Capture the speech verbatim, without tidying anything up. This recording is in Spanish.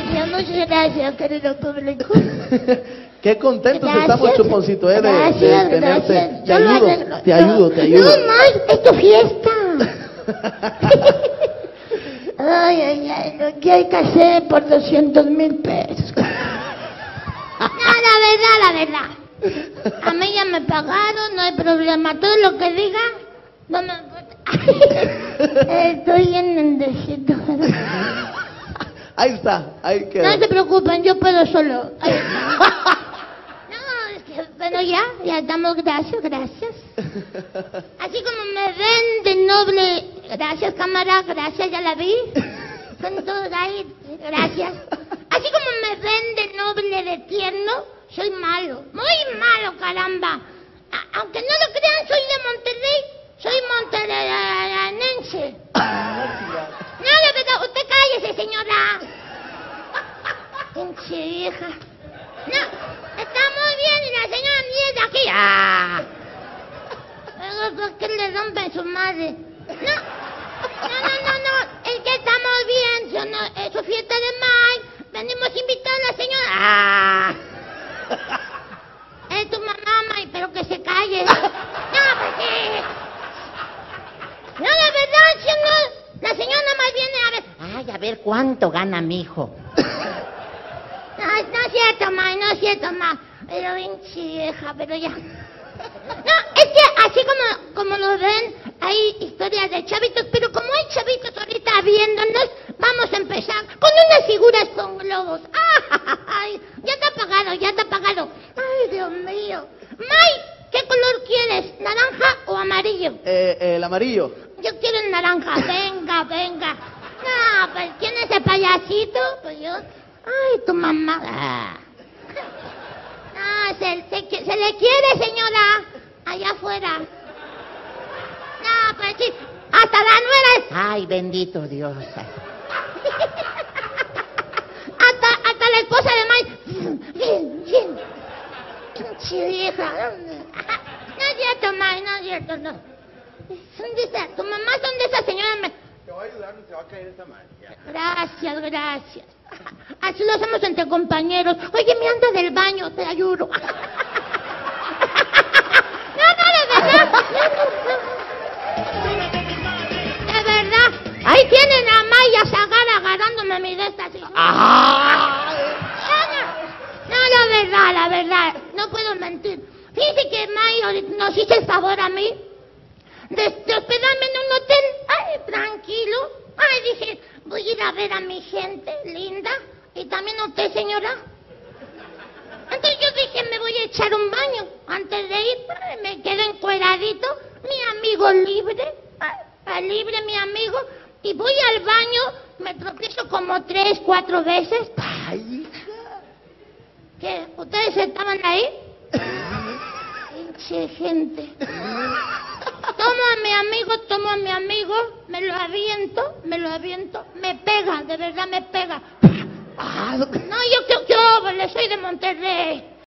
gracias, muchas gracias, querido público. Qué contentos Gracias, estamos, Chuponcito, eh, de, gracias, de tenerte. gracias. Te Yo lo ayudo, arreglo. te ayudo, te ayudo. No, más, es tu fiesta. Ay, ay, ay, ¿qué hay que hacer por doscientos mil pesos? No, la verdad, la verdad. A mí ya me pagaron, no hay problema. Todo lo que diga, no me importa. Estoy en el desierto. Ahí está, ahí queda. No se preocupen, yo puedo solo. Ahí está. No, es que, bueno, ya, ya estamos, gracias, gracias. Así como me ven de noble, gracias, cámara, gracias, ya la vi. Con todos ahí, gracias. Así como me ven de noble, de tierno, soy malo, muy malo, caramba. A- aunque no lo crean, soy de Monterrey, soy monterreyanense. No, de verdad, usted cállese, señora. Pinche hija. No, está muy bien y la señora ni es de aquí. Ah. ¿Por qué le rompen su madre? No, no, no, no, no, es que estamos bien, yo no, es su fiesta de mayo, venimos a invitar a la señora. Ah. Es tu mamá, May, pero que se calle. No, porque... No, la verdad, si no, la señora nada más viene a ver. Ay, a ver cuánto gana mi hijo. No, no es cierto, May, no es cierto, May. Pero pinche vieja, pero ya. No, es que así como, como lo ven, hay historias de chavitos, pero como hay chavitos ahorita viéndonos, vamos a empezar con unas figuras con globos. ¡Ay! Ya está apagado, ya está apagado. ¡Ay, Dios mío! May, ¿qué color quieres? ¿Naranja o amarillo? Eh, eh, el amarillo. Yo quiero el naranja, venga, venga. No, pues ¿quién es el payasito? Pues yo. Ay, tu mamá. Ah. No, se, se, se le quiere, señora. Allá afuera. No, pues sí. Hasta la nuera. Ay, bendito Dios. hasta, hasta la esposa de May. Bien, bien. Pinche vieja. No es cierto, May, no es cierto, no. Son de esas, tu mamá son de esas señoras. Me... Te va a ayudar, no te va a caer esta madre. Gracias, gracias. Así lo hacemos entre compañeros. Oye, me anda del baño, te ayudo. No, no, de verdad. De verdad. Ahí tienen a Maya Zagara agarrándome mi de esta así. ¡Ah! No, no, la verdad, la verdad. No puedo mentir. Fíjese que Maya nos hizo el favor a mí de, de hospedarme en un hotel. Ay, tranquilo. Ay, dije, voy a ir a ver a mi gente linda. Y también a usted, señora. Entonces yo dije, me voy a echar un baño. Antes de ir, ay, me quedé encueradito. Mi amigo libre. Ay, libre mi amigo. Y voy al baño, me tropiezo como tres, cuatro veces. Ay, hija. ¿Qué? ¿Ustedes estaban ahí? Pinche gente. Tomo a mi amigo, tomo a mi amigo, me lo aviento, me lo aviento, me pega, de verdad me pega. Ah, No, yo, yo, yo, le soy de Monterrey.